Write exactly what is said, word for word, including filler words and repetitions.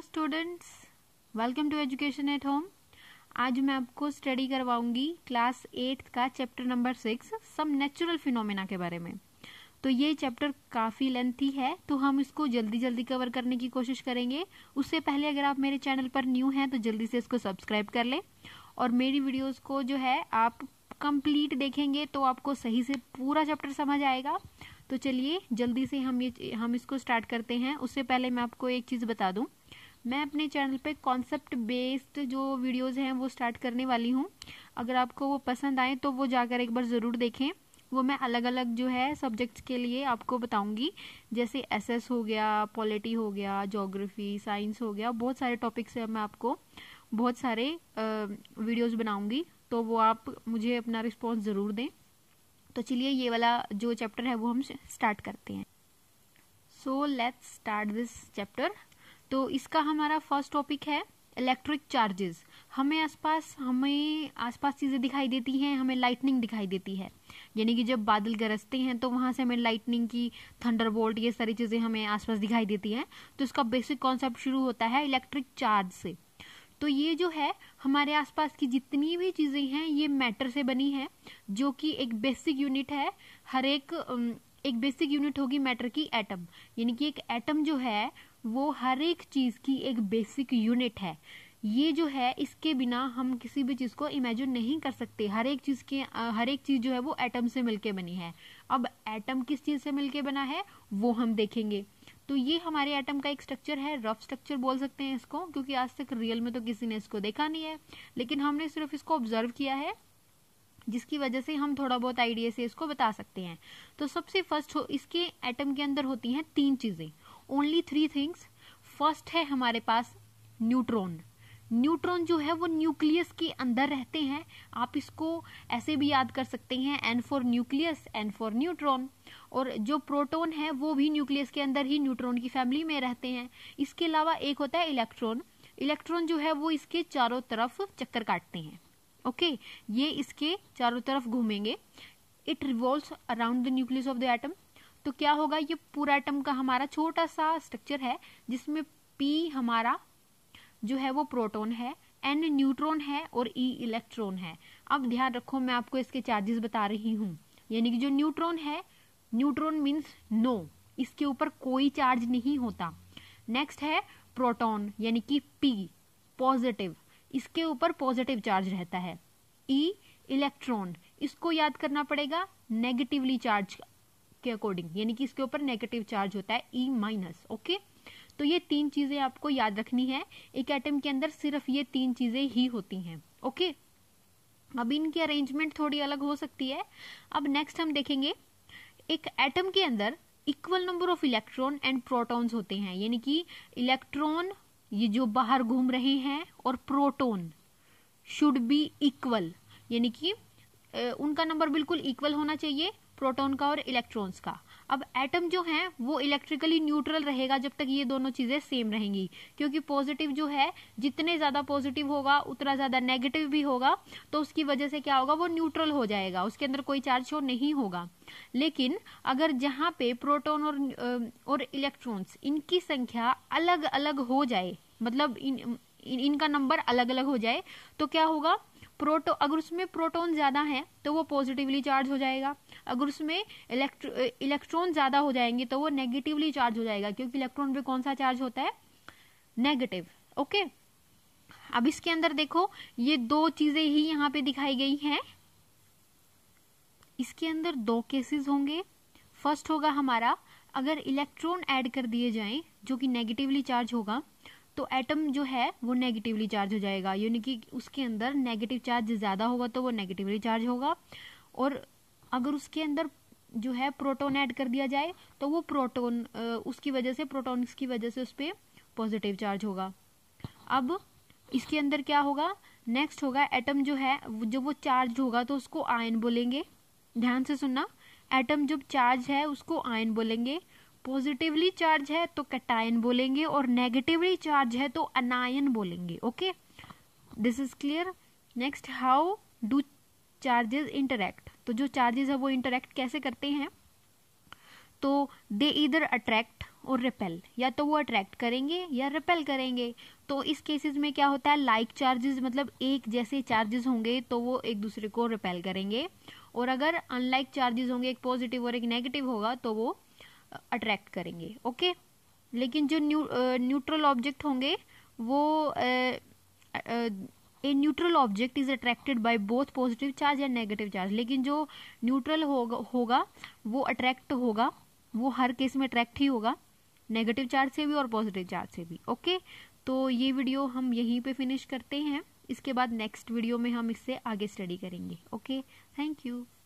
Students, welcome to education at home. आज मैं आपको स्टडी करवाऊंगी क्लास एट्थ का chapter number six some natural phenomena के बारे में। तो ये चैप्टर काफ़ी लेंथी है, तो हम इसको जल्दी जल्दी कवर करने की कोशिश करेंगे। उससे पहले अगर आप मेरे चैनल पर न्यू हैं तो जल्दी से इसको सब्सक्राइब कर लें और मेरी वीडियोस को जो है आप कंप्लीट देखेंगे तो आपको सही से पूरा चैप्टर समझ आएगा। तो चलिए जल्दी से हम ये हम इसको स्टार्ट करते हैं। उससे पहले मैं आपको एक चीज़ बता दूं, मैं अपने चैनल पे कॉन्सेप्ट बेस्ड जो वीडियोस हैं वो स्टार्ट करने वाली हूँ। अगर आपको वो पसंद आए तो वो जाकर एक बार ज़रूर देखें। वो मैं अलग अलग जो है सब्जेक्ट्स के लिए आपको बताऊंगी, जैसे एसएस हो गया, पॉलिटी हो गया, ज्योग्राफी, साइंस हो गया, बहुत सारे टॉपिक्स है। मैं आपको बहुत सारे वीडियोस बनाऊंगी, तो वो आप मुझे अपना रिस्पॉन्स ज़रूर दें। तो चलिए ये वाला जो चैप्टर है वो हम स्टार्ट करते हैं। So let's start this chapter. तो इसका हमारा फर्स्ट टॉपिक है इलेक्ट्रिक चार्जेस। हमें आसपास हमें आसपास चीज़ें दिखाई देती हैं, हमें लाइटनिंग दिखाई देती है, यानी कि जब बादल गरजते हैं तो वहाँ से हमें लाइटनिंग की, थंडरबोल्ट, ये सारी चीज़ें हमें आसपास दिखाई देती हैं। तो इसका बेसिक कॉन्सेप्ट शुरू होता है इलेक्ट्रिक चार्ज से। तो ये जो है हमारे आसपास की जितनी भी चीज़ें हैं ये मैटर से बनी है, जो कि एक बेसिक यूनिट है। हर एक एक बेसिक यूनिट होगी मैटर की एटम, यानी कि एक एटम जो है वो हर एक चीज़ की एक बेसिक यूनिट है। ये जो है इसके बिना हम किसी भी चीज़ को इमेजिन नहीं कर सकते। हर एक चीज़ के हर एक चीज़ जो है वो एटम से मिलके बनी है। अब एटम किस चीज़ से मिलके बना है वो हम देखेंगे। तो ये हमारे एटम का एक स्ट्रक्चर है, रफ स्ट्रक्चर बोल सकते हैं इसको, क्योंकि आज तक रियल में तो किसी ने इसको देखा नहीं है, लेकिन हमने सिर्फ इसको ऑब्जर्व किया है, जिसकी वजह से हम थोड़ा बहुत आइडिया से इसको बता सकते हैं। तो सबसे फर्स्ट इसके एटम के अंदर होती हैं तीन चीजें, ओनली थ्री थिंग्स। फर्स्ट है हमारे पास न्यूट्रॉन। न्यूट्रॉन जो है वो न्यूक्लियस के अंदर रहते हैं। आप इसको ऐसे भी याद कर सकते हैं, N for nucleus, N for neutron. और जो प्रोटॉन है वो भी न्यूक्लियस के अंदर ही न्यूट्रॉन की फैमिली में रहते हैं। इसके अलावा एक होता है इलेक्ट्रॉन। इलेक्ट्रॉन जो है वो इसके चारों तरफ चक्कर काटते हैं। ओके okay, ये इसके चारों तरफ घूमेंगे। It revolves around the nucleus of the atom. तो क्या होगा, ये पूरा एटम का हमारा छोटा सा स्ट्रक्चर है, जिसमें पी हमारा जो है वो प्रोटॉन है, एन न्यूट्रॉन है और ई इलेक्ट्रॉन है। अब ध्यान रखो, मैं आपको इसके चार्जेस बता रही हूँ। यानी कि जो न्यूट्रॉन है, न्यूट्रॉन मीन्स नो, इसके ऊपर कोई चार्ज नहीं होता। नेक्स्ट है प्रोटॉन, यानी कि पी पॉजिटिव, इसके ऊपर पॉजिटिव चार्ज रहता है। ई इलेक्ट्रॉन, इसको याद करना पड़ेगा नेगेटिवली चार्ज के अकॉर्डिंग, यानी कि इसके ऊपर नेगेटिव चार्ज होता है, ई माइनस। ओके, तो ये तीन चीजें आपको याद रखनी है। एक एटम के अंदर सिर्फ ये तीन चीजें ही होती हैं। ओके, अब इनकी अरेंजमेंट थोड़ी अलग हो सकती है। अब नेक्स्ट हम देखेंगे, एक एटम के अंदर equal number of electron and protons होते हैं, यानी कि इलेक्ट्रॉन ये जो बाहर घूम रहे हैं और प्रोटॉन शुड बी इक्वल, यानी कि उनका नंबर बिल्कुल इक्वल होना चाहिए, प्रोटॉन का और इलेक्ट्रॉन्स का। अब एटम जो है वो इलेक्ट्रिकली न्यूट्रल रहेगा जब तक ये दोनों चीजें सेम रहेंगी, क्योंकि पॉजिटिव जो है जितने ज्यादा पॉजिटिव होगा उतना ज्यादा नेगेटिव भी होगा, तो उसकी वजह से क्या होगा, वो न्यूट्रल हो जाएगा, उसके अंदर कोई चार्ज शो नहीं होगा। लेकिन अगर जहाँ पे प्रोटॉन और और इलेक्ट्रॉन्स इनकी संख्या अलग अलग हो जाए, मतलब इन, इन इनका नंबर अलग अलग हो जाए, तो क्या होगा, प्रोटो अगर उसमें प्रोटॉन ज्यादा है तो वो पॉजिटिवली चार्ज हो जाएगा, अगर उसमें इलेक्ट्रॉन ज्यादा हो जाएंगे तो वो नेगेटिवली चार्ज हो जाएगा, क्योंकि इलेक्ट्रॉन पे कौन सा चार्ज होता है, नेगेटिव। ओके, अब इसके अंदर देखो ये दो चीजें ही यहाँ पे दिखाई गई हैं। इसके अंदर दो केसेस होंगे। फर्स्ट होगा हमारा, अगर इलेक्ट्रॉन ऐड कर दिए जाएं जो कि नेगेटिवली चार्ज होगा, तो एटम जो है वो नेगेटिवली चार्ज हो जाएगा, यानी कि उसके अंदर नेगेटिव चार्ज ज्यादा होगा तो वो नेगेटिवली चार्ज होगा। और अगर उसके अंदर जो है प्रोटॉन ऐड कर दिया जाए तो वो प्रोटॉन उसकी वजह से प्रोटॉन्स की वजह से उस पर पॉजिटिव चार्ज होगा। अब इसके अंदर क्या होगा, नेक्स्ट होगा एटम जो है जब वो चार्ज होगा तो उसको आयन बोलेंगे। ध्यान से सुनना, एटम जब चार्ज है उसको आयन बोलेंगे, पॉजिटिवली चार्ज है तो कैटायन बोलेंगे और नेगेटिवली चार्ज है तो अनायन बोलेंगे। Okay, this is clear. Next, how do charges interact. तो जो चार्जेस है वो इंटरैक्ट कैसे करते हैं, तो दे इधर अट्रैक्ट और रिपेल, या तो वो अट्रैक्ट करेंगे या रिपेल करेंगे। तो इस केसेस में क्या होता है, लाइक चार्जेस मतलब एक जैसे चार्जेस होंगे तो वो एक दूसरे को रिपेल करेंगे, और अगर अनलाइक चार्जेस होंगे, एक पॉजिटिव और एक नेगेटिव होगा, तो वो अट्रैक्ट करेंगे। ओके, लेकिन जो न्यू न्यूट्रल ऑब्जेक्ट होंगे वो a neutral object is attracted by both positive charge and negative charge. लेकिन जो न्यूट्रल होगा होगा वो अट्रैक्ट होगा, वो हर केस में अट्रैक्ट ही होगा, नेगेटिव चार्ज से भी और पॉजिटिव चार्ज से भी। ओके, तो ये वीडियो हम यहीं पे फिनिश करते हैं, इसके बाद नेक्स्ट वीडियो में हम इससे आगे स्टडी करेंगे। Okay, thank you.